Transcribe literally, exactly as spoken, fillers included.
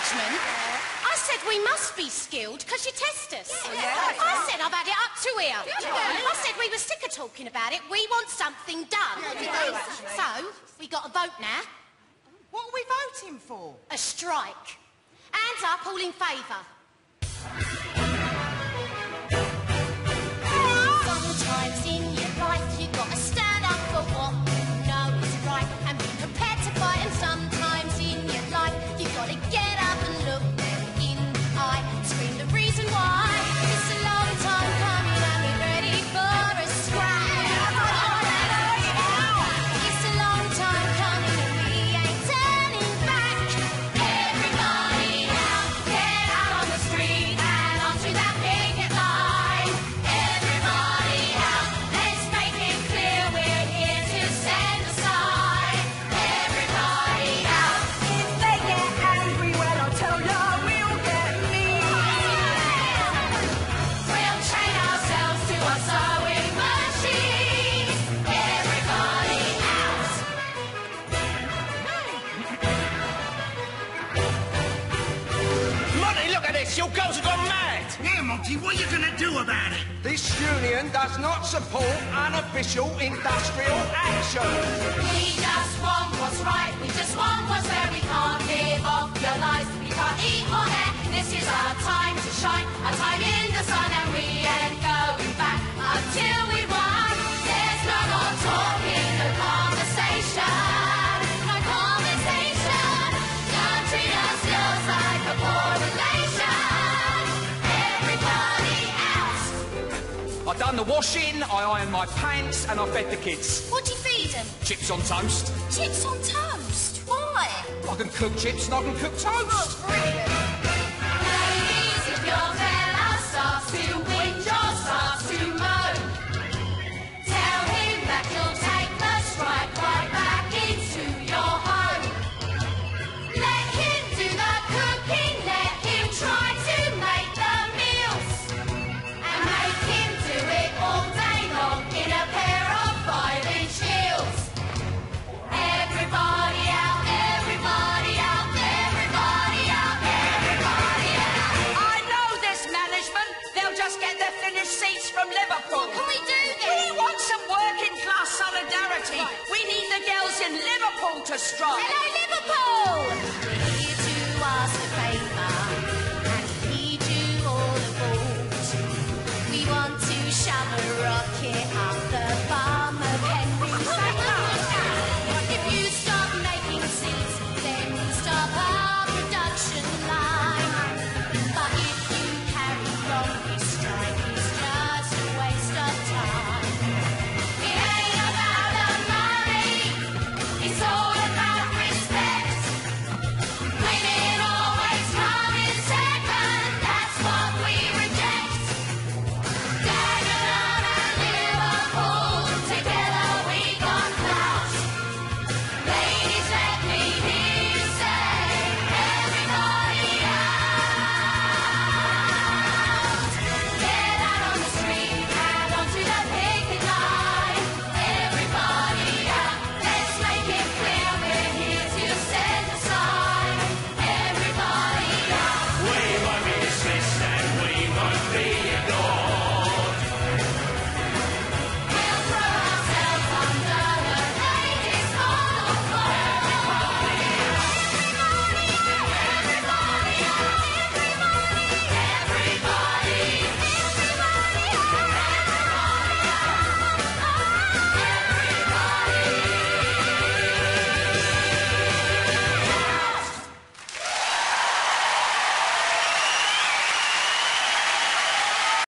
management. I said we must be skilled because you test us. Yeah, yeah. I said I've had it up to here. Yeah. I said we were sick of talking about it. We want something done. Yeah, so, we got a vote now. What are we voting for? A strike. Hands up, all in favour. Sometimes in your life you got to stand up for what you know is right and be prepared to fight. And sometimes in your life you got to get up and look them in the eye, scream the reason why. It's a long time coming and we're ready for a scrap. It's a long time coming and we ain't turning back. Everybody out, get out on the street and onto that picket line. Everybody out, let's make it clear we're here to send a sign. Everybody out. If they get angry, well, I'll tell ya, we'll get mean. We'll train ourselves to our sewing machines. Everybody out. Monty, look at this. Your girls have gone mad. Yeah, Monty, what are you going to do about it? This union does not support unofficial industrial action. We just want what's right. We just want what's fair. We can't live off your lives. We can't eat or hair. This is our time to shine. Our time in the sun, and we ain't going back until we won. There's no more talking, no conversation, no conversation. Don't treat us just like a poor relation. Everybody out. I've done the washing, I ironed my pants, and I fed the kids. What do you feed them? Chips on toast. Chips on toast. Why? I can cook chips and I can cook toast. Ladies, if your fella starts to whinge or starts to moan, tell him that you'll take the strike right back into your home. Let him do the cooking, let him try to make the meals, and make him do it all day long in a pair of five-inch heels. Everybody out, everybody out, everybody out, everybody out. I know this management. They'll just get their finished seats from Liverpool. What can we do We then? want some working class solidarity. We need the girls in Liverpool to strike. Hello, Liverpool! We're here to ask